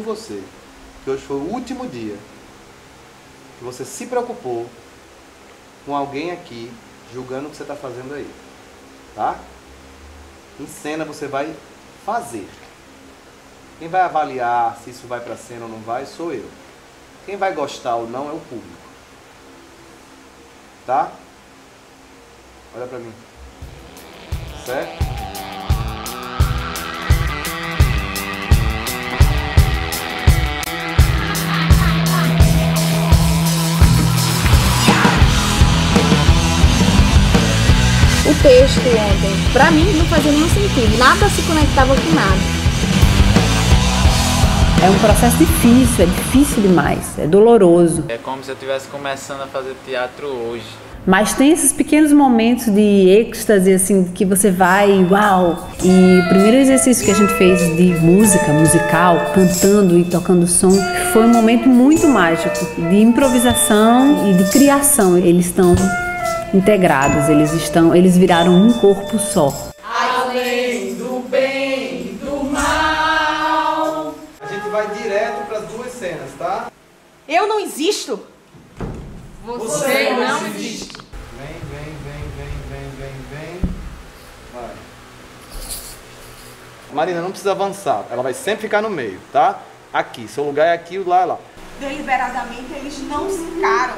por você, que hoje foi o último dia que você se preocupou com alguém aqui julgando o que você está fazendo aí, tá? Em cena você vai fazer. Quem vai avaliar se isso vai pra cena ou não vai, sou eu. Quem vai gostar ou não é o público. Tá? Olha pra mim. Certo? O texto ontem, pra mim, não fazia nenhum sentido. Nada se conectava com nada. É um processo difícil, é difícil demais, é doloroso. É como se eu estivesse começando a fazer teatro hoje. Mas tem esses pequenos momentos de êxtase, assim, que você vai, uau! E o primeiro exercício que a gente fez de música, musical, cantando e tocando som, foi um momento muito mágico, de improvisação e de criação. Eles estão integrados, eles viraram um corpo só. Além do bem e do mal. A gente vai direto para as duas cenas, tá? Eu não existo. Você não existe. Vem. Vai. Marina, não precisa avançar. Ela vai sempre ficar no meio, tá? Aqui. Seu lugar é aqui, lá é lá. Deliberadamente eles não se encaram.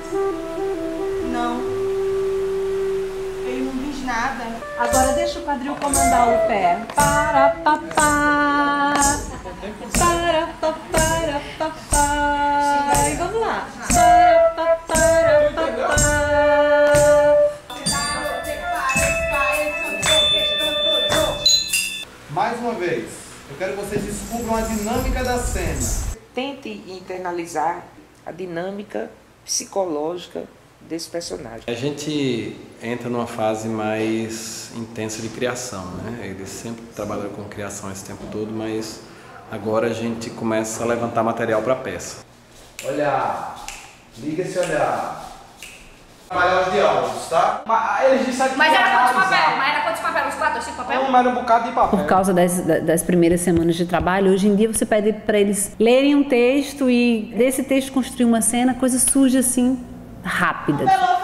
Não. Ele não diz nada. Agora deixa o quadril comandar o pé. Para papá. Para papá. E vamos lá. Para papá. Mais uma vez, eu quero que vocês descubram a dinâmica da cena. Tente internalizar a dinâmica psicológica desse personagem. A gente entra numa fase mais intensa de criação, né? Eles sempre trabalharam com criação esse tempo todo, mas agora a gente começa a levantar material para a peça. Olhar. Liga esse olhar. Trabalhar os diálogos, tá? Mas era quantos papel? Mas era quantos papel? Uns 4 ou 5 papel? Não, era um bocado de papel. Por causa das primeiras semanas de trabalho, hoje em dia você pede para eles lerem um texto e desse texto construir uma cena, coisa surge assim, rápida.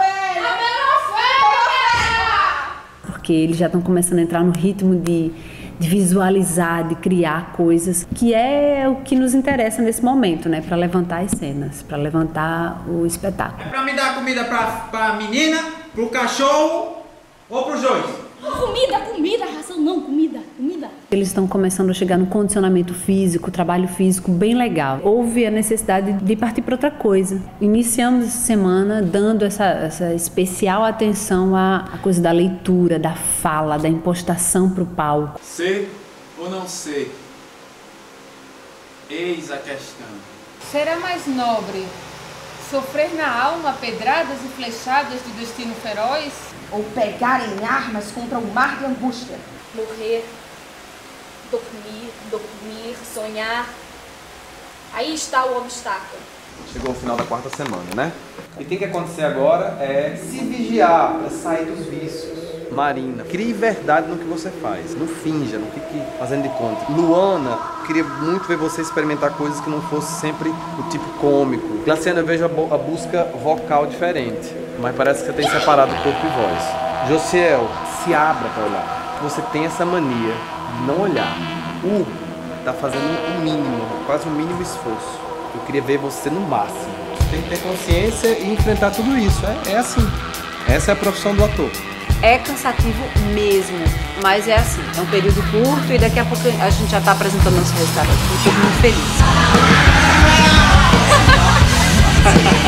Porque eles já estão começando a entrar no ritmo de visualizar, de criar coisas, que é o que nos interessa nesse momento, né? Para levantar as cenas, para levantar o espetáculo. Para me dar comida pra menina, pro cachorro ou pros dois? Comida, ração não, comida. Eles estão começando a chegar no condicionamento físico, trabalho físico bem legal. Houve a necessidade de partir para outra coisa. Iniciamos essa semana dando essa especial atenção à coisa da leitura, da fala, da impostação para o palco. Ser ou não ser? Eis a questão. Será mais nobre sofrer na alma pedradas e flechadas do destino feroz? Ou pegar em armas contra o mar de angústia. Morrer, dormir, sonhar. Aí está o obstáculo. Chegou o final da 4ª semana, né? E o que tem que acontecer agora é se vigiar para sair dos vícios. Marina, crie verdade no que você faz. Não finja, não fique fazendo de conta. Luana, queria muito ver você experimentar coisas que não fosse sempre o tipo cômico. Glaciana, eu vejo a busca vocal diferente, mas parece que você tem separado corpo e voz. Josiel, se abra para olhar. Você tem essa mania de não olhar. Tá fazendo o mínimo, quase o mínimo esforço. Eu queria ver você no máximo. Tem que ter consciência e enfrentar tudo isso. É assim. Essa é a profissão do ator. É cansativo mesmo, mas é assim, é um período curto e daqui a pouco a gente já está apresentando nosso resultado aqui, todo mundo feliz.